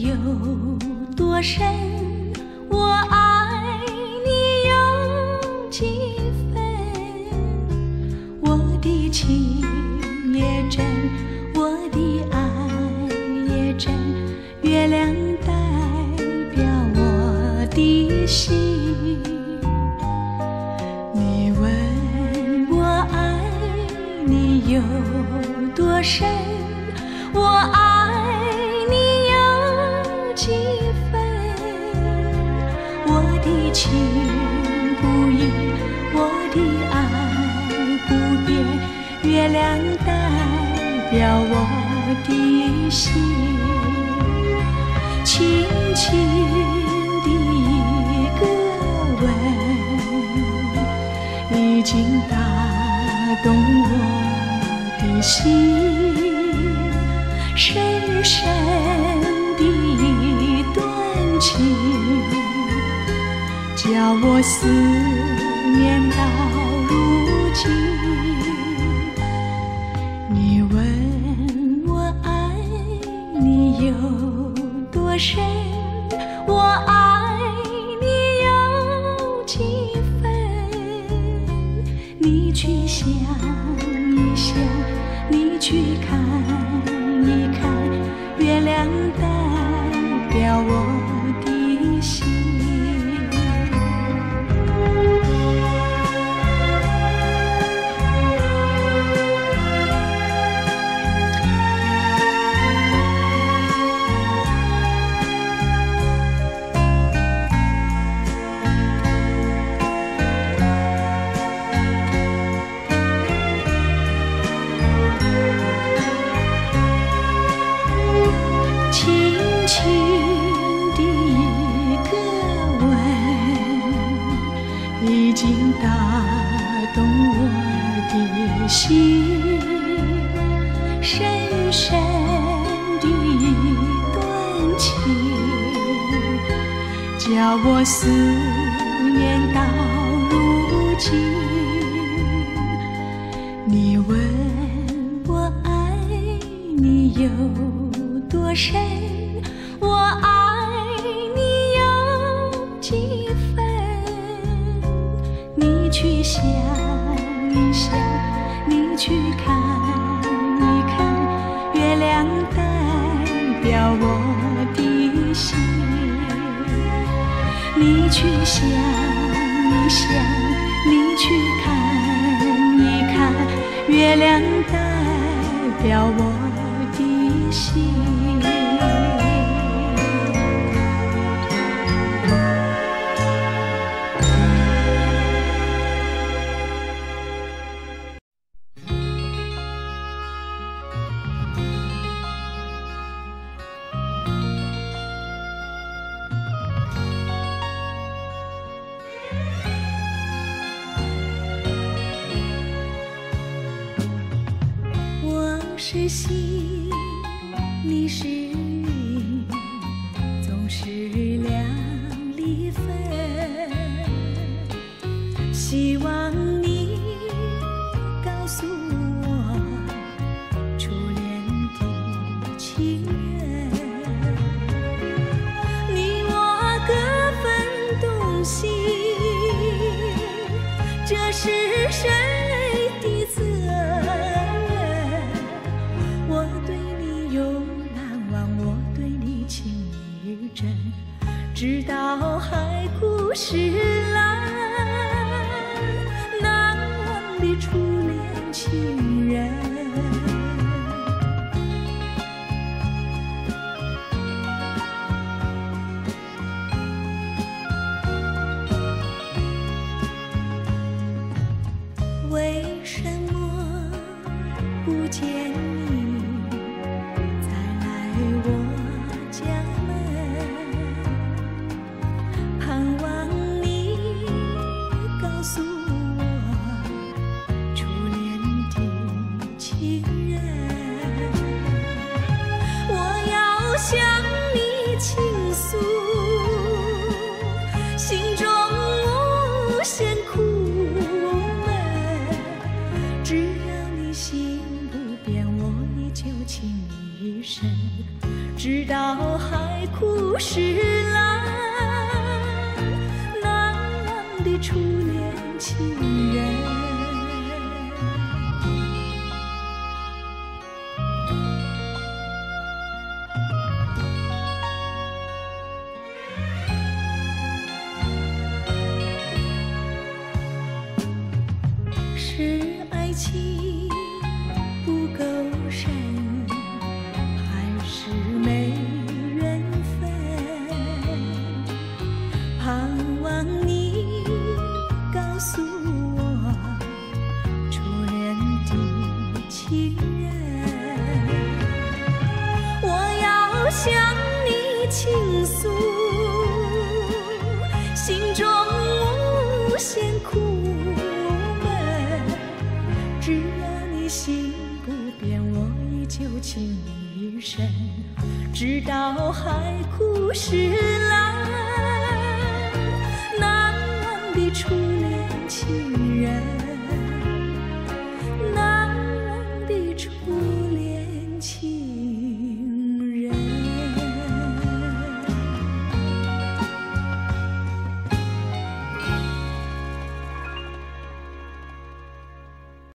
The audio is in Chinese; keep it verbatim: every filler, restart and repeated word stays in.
有多深，我爱你有几分。我的情也真，我的爱也真，月亮代表我的心。你问我爱你有多深，我爱你有几分。我的情不移，我的爱不变，月亮代表我的心。轻轻的一个吻，已经打动我的心。深深的一段情，叫我思念到如今。你问我爱你有多深，我爱你有几分。你去想一想，你去看一看，月亮代表我的心。已经打动我的心，深深的一段情，叫我思念到如今。你问我爱你有多深，我爱你有几分。你去想一想，你去看一看，月亮代表我的心。你去想一想，你去看一看，月亮代表我的心。是心，你是影，总是两离分。希望你告诉我初恋的情人，你我各分东西，这是谁的责任？我对你有难忘，我对你情意真，直到海枯石烂，难忘的初恋情人。为什么不见你再来我家门？盼望你直到海枯石烂，难忘的初恋情人。是爱情不够深，还是没缘分？盼望你告诉我初恋的情人。我要向你倾诉心中无限苦闷，只要你心不变，我依旧倾你一生，直到海枯石烂，难忘的初恋情人。